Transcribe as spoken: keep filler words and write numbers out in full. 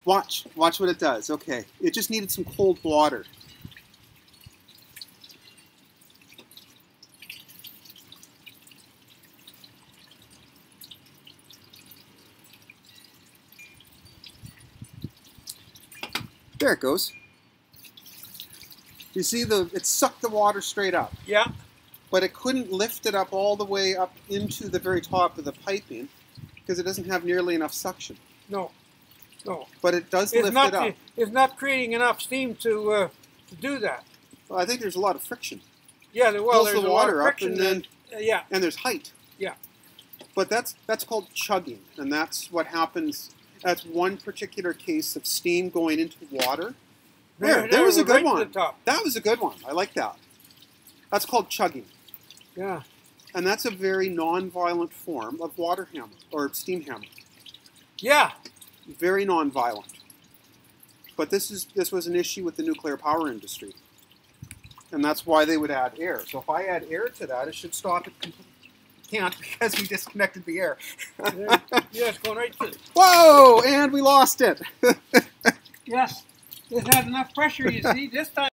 Watch. Watch what it does. Okay. It just needed some cold water. There it goes. You see, the it sucked the water straight up. Yeah. But it couldn't lift it up all the way up into the very top of the piping because it doesn't have nearly enough suction. No. No. But it does It's lift not, it up. It's not creating enough steam to uh, to do that. Well, I think there's a lot of friction. Yeah, well, Pulls there's the a lot water of up, friction. and then that, uh, yeah, and there's height. yeah. But that's that's called chugging, and that's what happens. That's one particular case of steam going into water. There, there, there was a good right one. To the top. That was a good one. I like that. That's called chugging. Yeah. And that's a very non-violent form of water hammer or steam hammer. Yeah. Very non-violent. But this is this was an issue with the nuclear power industry. And that's why they would add air. So if I add air to that, it should stop it completely. Can't because we disconnected the air. Yeah, it's going right to. Whoa! And we lost it. Yes. It had enough pressure, you see, this time.